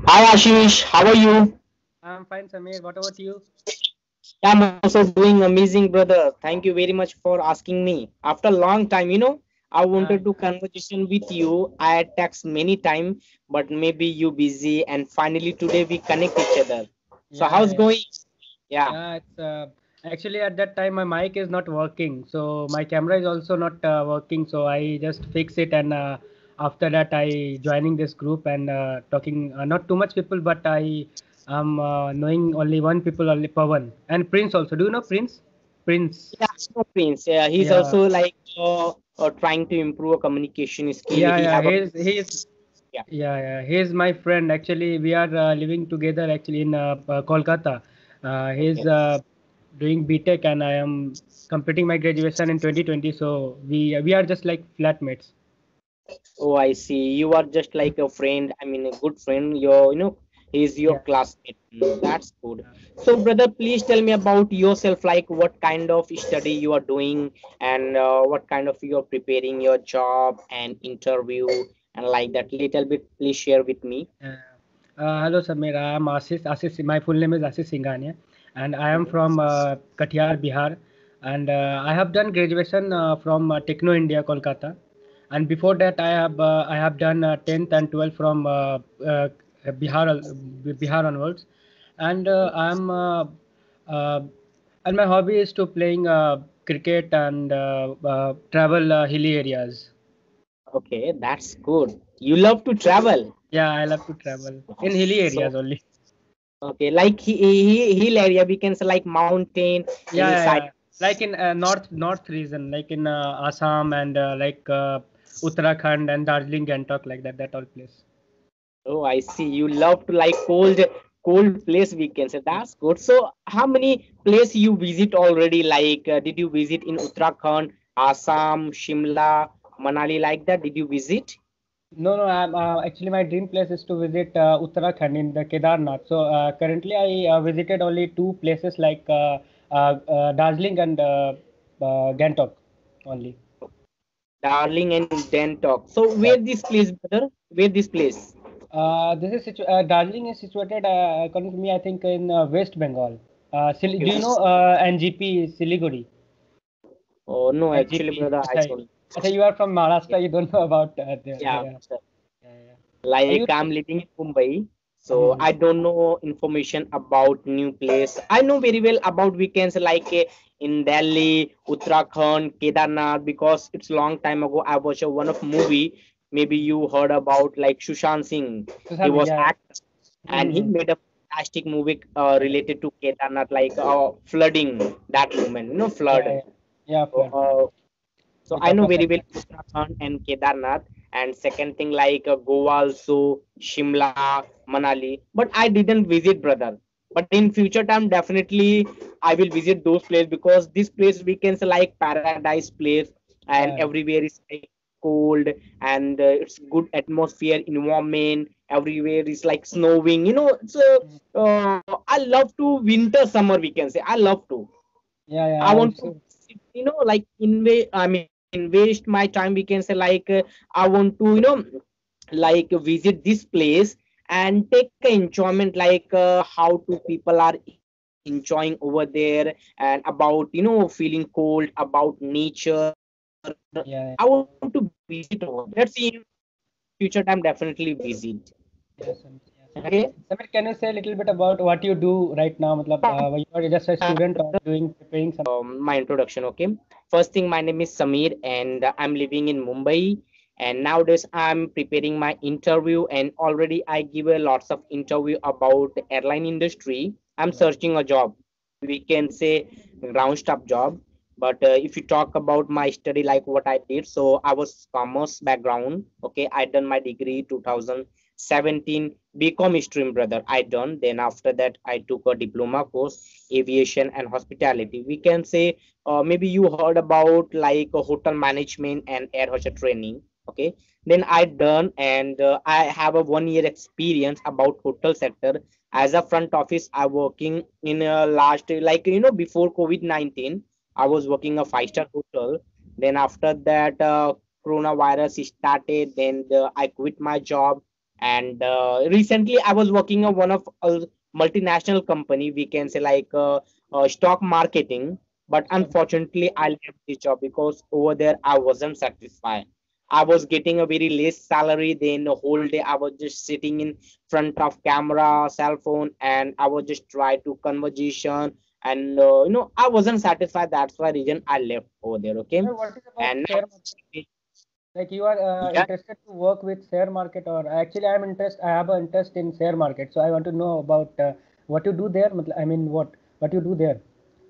Hi Ashish, how are you? I'm fine, Samir. What about you? I'm also doing amazing, brother. Thank you very much for asking me. After a long time, I Yeah, wanted to conversation with you. I text many time, but maybe you busy, and finally today we connect each other. So yeah, how's yeah, going? Yeah. yeah. It's actually at that time my mic is not working, so my camera is also not working. So I just fix it, and after that I joining this group and talking. Not too much people, but I am knowing only one people, only Pawan and Prince also. Do you know Prince? Prince. Yeah, so Prince. Yeah, he's Yeah, also like trying to improve a communication skill. yeah, He yeah. have a He's yeah. Yeah, yeah, he's my friend. Actually, we are living together actually in Kolkata. He's Okay. doing BTech and I am completing my graduation in 2020. So we are just like flatmates. Oh, I see. You are just like a friend. I mean, a good friend. He's your Yeah, classmate. That's good. yeah. So, brother, please tell me about yourself. Like, what kind of study you are doing, and what kind of you are preparing your job and interview, and like that. Little bit, please share with me. Hello, Samir. I am Ashish. My full name is Ashish Singhania, and I am Mhm. from Katihar, Bihar. And I have done graduation from Techno India, Kolkata. And before that, I have done 10th and 12th from Bihar onwards. And uh, and my hobby is to playing cricket and travel hilly areas. Okay, that's good. You love to travel. Yeah, I love to travel in hilly So, areas only. okay, like hill area, we can say like mountain, Yeah, any yeah, side. yeah. Like in north region, like in Assam and like Uttarakhand and Darjeeling, Gangtok, like that all place. Oh, I see. You love to like cold place, we can say. That's good. So, how many place you visit already? Like, did you visit in Uttarakhand, Assam, Shimla, Manali, like that? Did you visit? No, no. Actually, my dream place is to visit Uttarakhand in the Kedarnath. So currently, I visited only two places like Darjeeling and Gangtok only. Darling and Dentok. So, Yeah. where this place, brother? Where this place? Darjeeling is situated, according to me, I think in West Bengal. Okay. Do you know NGP Siliguri? Oh no, actually, NGP. brother, I don't. Acha, you are from Yeah, Maharashtra. You don't know about yeah. the yeah, yeah. Are Like you? I'm living in Mumbai, so Mhm. I don't know information about new place. I know very well about weekends like in Delhi, Uttarakhand, Kedarnath because it's long time ago I watched one of movie. Maybe you heard about like Sushant Singh. He Sushant, was yeah. actor and he Mm-hmm. made a fantastic movie Yeah, related to Kedarnath, like flooding that moment, yeah, flood. yeah, yeah. So, Flood, flood. so We I talk know about very well that. Uttarakhand and Kedarnath. And second thing like Goa also, Shimla, Manali. But I didn't visit, brother. But in future time, definitely I will visit those places because this place we can say like paradise place, and Yeah, everywhere is like cold and it's good atmosphere, environment. Everywhere is like snowing. I love to winter, summer. We can say I love to. yeah, yeah. I want to, Also, like invest my time. We can say like I want to, like visit this place and take a enjoyment like how to people are enjoying over there and about feeling cold about nature. I want to visit over there. yeah, Let's see in future time definitely visit. yes, Okay. yes. Samir, can you say a little bit about what you do right now? Matlab, you are just a student or doing preparing some? My introduction. Okay, first thing, my name is Samir and I'm living in Mumbai, and nowadays I'm preparing my interview and already I give a lots of interview about the airline industry. I'm Yeah. searching a job, we can say ground staff job. But if you talk about my study, like what I did, so I was commerce background. Okay, I done my degree 2017 BCom stream, brother. I done. Then after that I took a diploma course, aviation and hospitality. We can say maybe you heard about like a hotel management and air hostess training. Okay, then I done, and I have a 1 year experience about hotel sector as a front office. I working in a last, like before COVID-19 I was working a 5-star hotel. Then after that coronavirus started, then I quit my job. And recently I was working on one of a multinational company, we can say like stock marketing. But unfortunately I left the job because over there I wasn't satisfied. I was getting a very less salary. Then the whole day I was just sitting in front of camera, cell phone, and I was just try to conversation. And I wasn't satisfied. That's why reason I left over there. Okay. Sir, what is about And share market? Like you are yeah, interested to work with share market, or actually I'm interest. I have an interest in share market, so I want to know about what you do there. I mean, what you do there?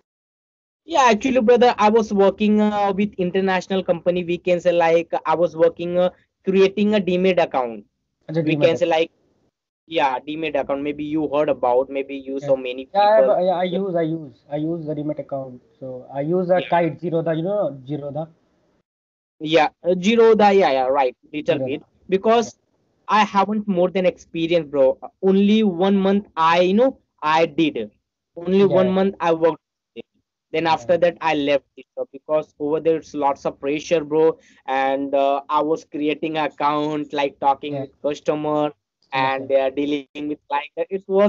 yeah, actually, brother, I was working with international company. We can say like I was working creating a demat account. The We demat can say account. like, yeah, demat account. Maybe you heard about. Maybe you Yeah, saw many yeah, people. yeah. I use the demat account. So I use a Yeah, Kite Zerodha. You know Zerodha. yeah, Jiroda. Yeah, yeah, right. Little Zerodha. bit Yeah, because I haven't more than experience, bro. Only 1 month I did. Only one yeah, month I worked. Then yeah, after that I left it because over there it's lots of pressure, bro. And I was creating an account, like talking yeah. with customer Yes, and sir. dealing with like that. It was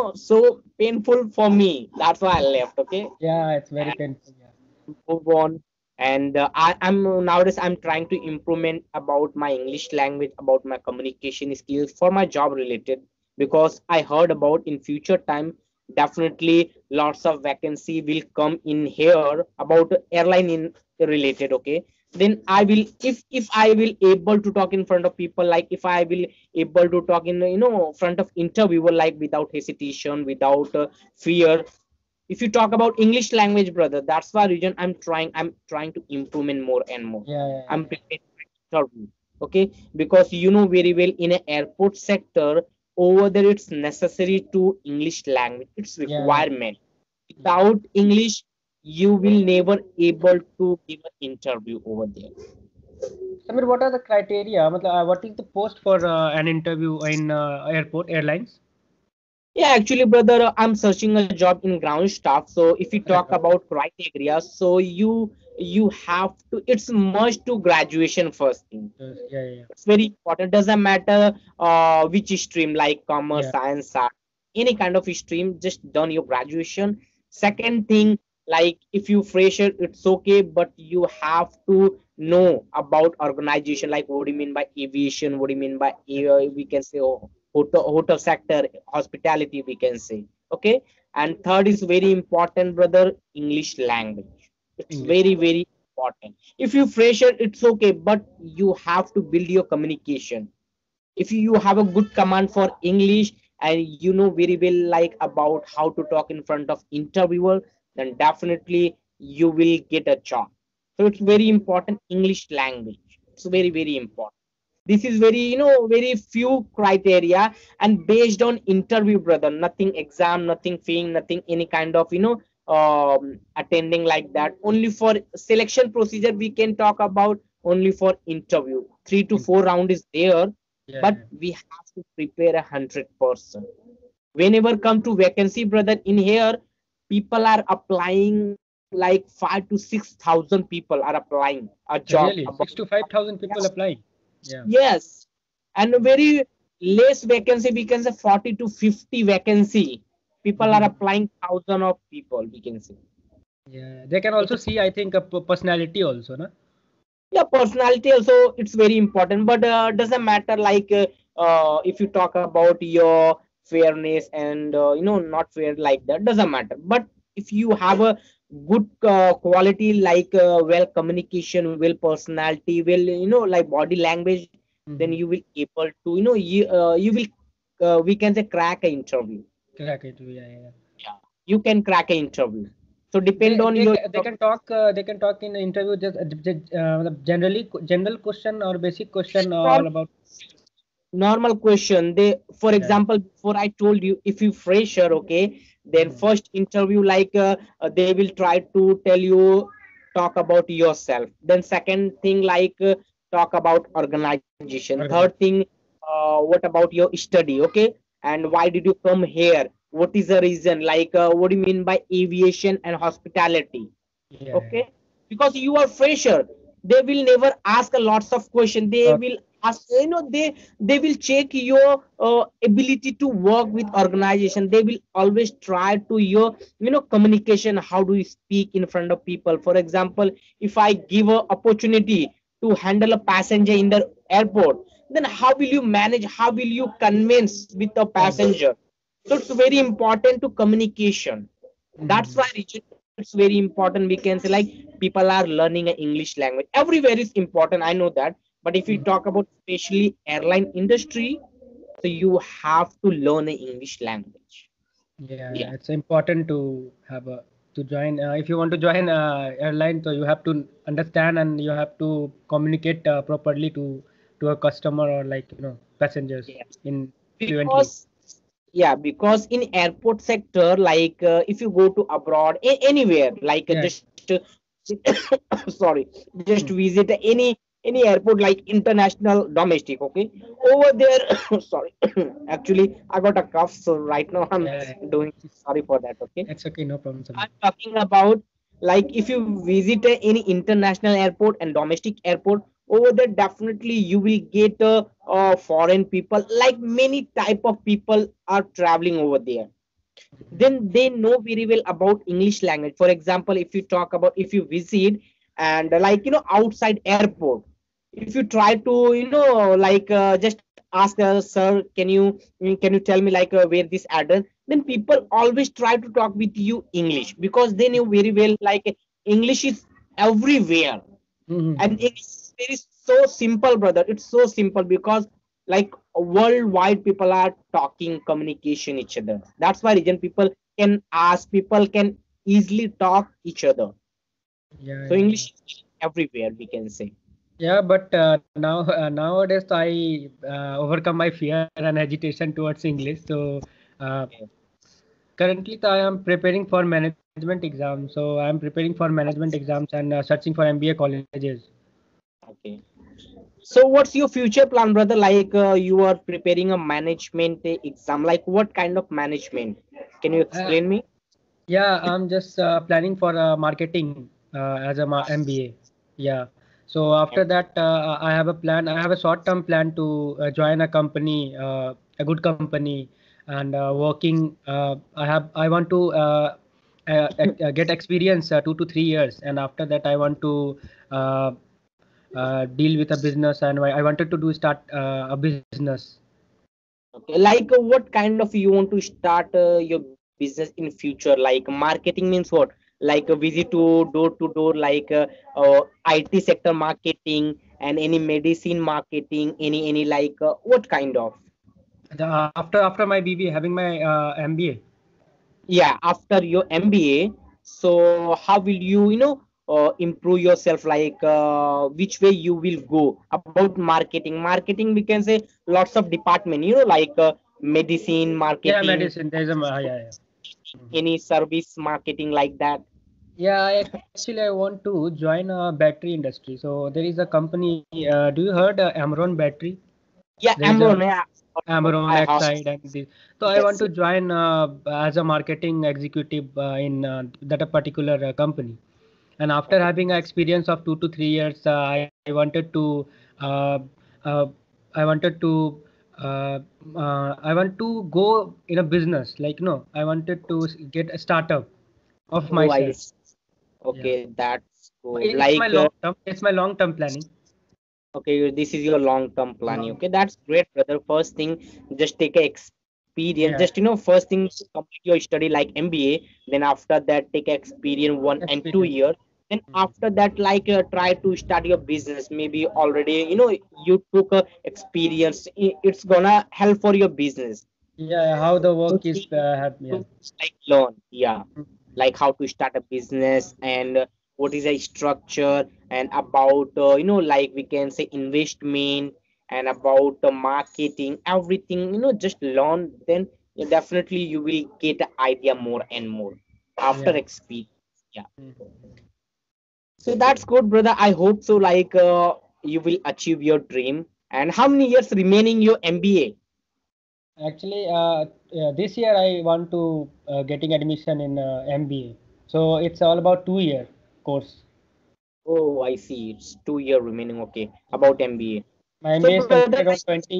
so painful for me. That's why I left. Okay. Yeah, it's very painful. Yeah, Move on. And I'm nowadays I'm trying to implement about my English language, about my communication skills for my job related, because I heard about in future time definitely lots of vacancy will come in here about airline in related. Okay, then I will, if I will able to talk in front of people, like if I will able to talk in front of interviewer, like without hesitation, without fear. If you talk about English language, brother, that's why reason I'm trying to implement more and more. yeah, yeah, I'm yeah, yeah. preparing for interview. Okay, because you know very well in an airport sector, over there it's necessary to English language, it's Yeah, yeah, requirement. yeah. Without English you will never able to give an interview over there. Samir, what are the criteria? What is the post for an interview in airport airlines? Yeah, actually, brother, I'm searching a job in ground staff. So if you talk Aircraft. about criteria, so you have to, it's must to graduation first thing. Yes, yeah, yeah, It's very important. Doesn't matter which stream, like commerce, yeah, science, art, any kind of stream, just done your graduation. yeah, Second thing, like if you fresher, it's okay, but you have to know about organization, like what do you mean by aviation, what do you mean by yeah, we can say hotel sector, hospitality, we can say. Okay. And third is very important, brother, English language. It's English. very important. If you fresher, it's okay, but you have to build your communication. If you have a good command for English and you know very well like about how to talk in front of interviewer, then definitely you will get a job. So it's very important, English language. It's very important. This is very very few criteria, and based on interview, brother, nothing exam, nothing fee, nothing any kind of attending like that. Only for selection procedure we can talk about, only for interview 3 to 4 round is there. Yeah, But yeah. we have to prepare 100%. Whenever come to vacancy, brother, in here people are applying like 5 to 6 thousand people are applying a job Really, about. 6 to 5,000 people applying. Yeah, Yes, and a very less vacancy, we can say 40 to 50 vacancy. People are mhm. applying thousand of people, we can say. Yeah. They can So also it's, see, I think, a personality also, no? yeah, personality also it's very important, but doesn't matter like if you talk about your fairness and not fair like that, doesn't matter. But if you have a good quality like well communication, well personality, well like body language, then Mm-hmm. you will able to you will we can say crack an interview. Crack it. Yeah, yeah. Yeah, you can crack an interview. So They depend on they your ca- they can talk in the interview just generally general question or basic question all about. normal question. They, for Yeah. example, before I told you, if you fresher, okay, then Mhm. first interview like they will try to tell you talk about yourself. Then second thing like talk about organization. Third Organize. thing, what about your study, okay, and why did you come here, what is the reason, like what do you mean by aviation and hospitality. Yeah, yeah. Okay, because you are fresher, they will never ask a lots of question. They Okay. will ask, they will check your ability to work with organization. They will always try to your communication, how do you speak in front of people. For example, if I give a opportunity to handle a passenger in the airport, then how will you manage, how will you convince with the Yeah. passenger. So it's very important to communication. That's Mhm. why Richard, it's very important. We can say like people are learning an English language. Everywhere is important. I know that. But if we Mhm. talk about especially airline industry, so you have to learn an English language. Yeah, Yeah. it's important to have a to join. If you want to join airline, so you have to understand and you have to communicate properly to a customer or like passengers Yes. in fluently. Because yeah, because in airport sector, like if you go to abroad, anywhere, like Yeah. just sorry, just Mm. visit any airport like international, domestic, okay, over there. Sorry, actually I got a cough, so right now I'm Yeah, yeah. doing, sorry for that, okay. It's okay, no problem, I'm Samir. talking about like if you visit any international airport and domestic airport, over there definitely you will get foreign people, like many type of people are traveling over there. Then they know very well about English language. For example, if you talk about, if you visit and like outside airport, if you try to like just ask sir, can you tell me like where this address, then people always try to talk with you English, because they know very well like English is everywhere. And Mm-hmm. it's very so simple, brother. It's so simple because like worldwide people are talking communication each other. That's why region people can ask, people can easily talk each other. Yeah, So yeah, yeah. English is everywhere, we can say. Yeah, but now nowadays I overcome my fear and agitation towards English. So Okay. currently I am preparing for management exams. So I am preparing for management exams and searching for MBA colleges. Okay. So what's your future plan, brother? Like you are preparing a management exam. Like what kind of management? Can you Uh, explain me? yeah, I'm just planning for marketing as a MBA. Yeah. So after that, I have a plan. I have a short-term plan to join a company, a good company, and working. I want to get experience 2 to 3 years, and after that, I want to uh, deal with a business, and I wanted to do start a business. Okay. Like what kind of you want to start your business in future? Like marketing means what? Like a visit to door, like IT sector marketing and any medicine marketing, any like what kind of? After my BBA, having my MBA. Yeah, after your MBA, so how will you improve yourself, like which way you will go about marketing, we can say lots of department, like medicine Yeah, marketing, medicine. There's a yeah, yeah. Mhm. any service marketing like that. Yeah, actually, I want to join a battery industry. So there is a company. Do you heard Amron Battery? Yeah, There is a Amron, yeah, Amron I heard. Exide and this. So I want Yes, to join as a marketing executive in that a particular company. And after okay. having an experience of 2 to 3 years, I wanted to uh, uh, I wanted to I want to go in a business. Like no, I wanted to get a startup of Oh, I myself. see. Yeah. Okay, that's But good. it's my Like long term. It's my long term planning. okay, this is your long-term planning. Long. Okay, that's great, brother. First thing, just take a experience. Just Yeah. first thing, complete your study like MBA. Then after that, take experience 1 and 2 years. Experience. Then Mhm. after that, like try to start your business. Maybe already, you took a experience. It's gonna help for your business. Yeah. How the work First is thing you yeah. to like learn, yeah, Mhm. like how to start a business and what is a structure and about like we can say investment and about the marketing, everything, just learn. Then definitely you will get an idea more and more after Yeah. experience. Yeah. Mhm. So that's good, brother. I hope so. Like you will achieve your dream. And how many years remaining your MBA? Actually, yeah, this year I want to getting admission in MBA. So it's all about 2 year course. Oh, I see. It's 2 year remaining. Okay, about MBA. My So MBA is brother, completed on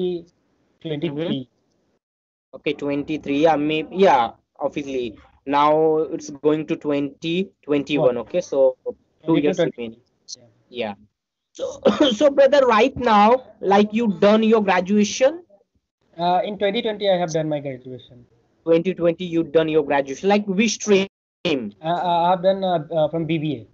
mhm. 2023. Okay, 23. Yeah, maybe, yeah, obviously. Now it's going to 2021. One. Okay, so 2 years 22, remaining. yeah. Yeah. So, so brother, right now, like you done your graduation, In 2020, I have done my graduation. 2020, you done your graduation. Like which stream? I have done from BBA,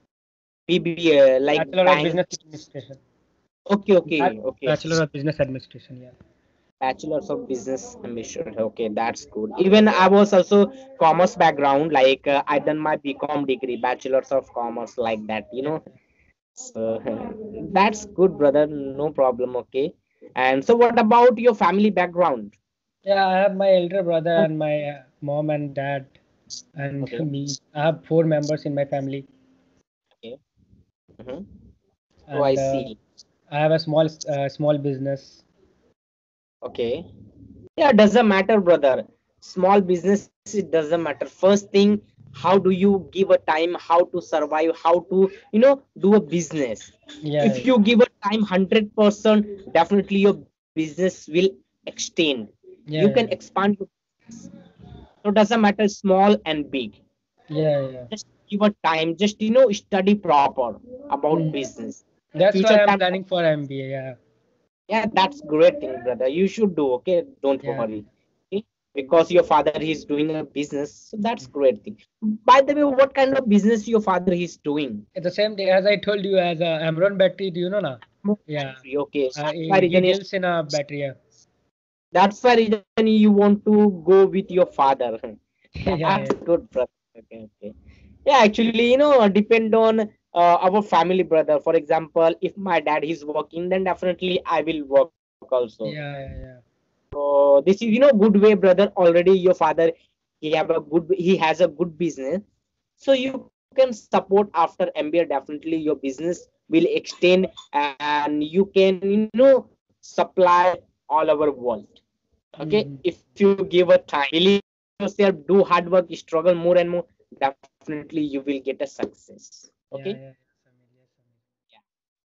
BBA, like Bachelor of bank. Business Administration. Okay, okay, okay. Bachelor of Business Administration, yeah. Bachelor's of Business Administration. Okay, that's good. Even I was also commerce background. Like I done my BCom degree, Bachelor's of Commerce, like that. Yeah, So that's good, brother. No problem. Okay. And so, what about your family background? yeah. I have my elder brother and my mom and dad and Okay. me. I have 4 members in my family, Okay. Hmm. Oh, I and see. I have a small business. Okay. Yeah, doesn't matter, brother. Small business, it doesn't matter. First thing, how do you give a time, how to survive, how to, do a business. Yeah, If you give a time 100%, definitely your business will extend. You yeah, can yeah, expand. So doesn't matter small and big. yeah, yeah. Just give a time, just study proper about Mm. business. That's Future why I'm time. planning for MBA. Yeah, Yeah, that's great thing, brother. You should do. Okay, don't yeah. worry. Okay? Because your father is doing a business, so that's Mm. great thing. By the way, what kind of business your father is doing? At the same day, as I told you, as Amron battery, do you know now? Yeah, Factory. Okay, so that's why he reason is, deals in a battery. Yeah, that's why reason you want to go with your father. yeah, That's yeah, good, brother. Okay, okay. Yeah, actually, depend on our family, brother. For example, if my dad is working, then definitely I will work also. yeah, yeah, yeah. So this is good way, brother. Already your father, he has a good business. So you can support after MBA. Definitely your business will extend, and you can supply all over world. Okay, if Mhm. you give a time, believe in yourself, do hard work, struggle more and more. Definitely you will get a success. Okay. Yeah, yeah.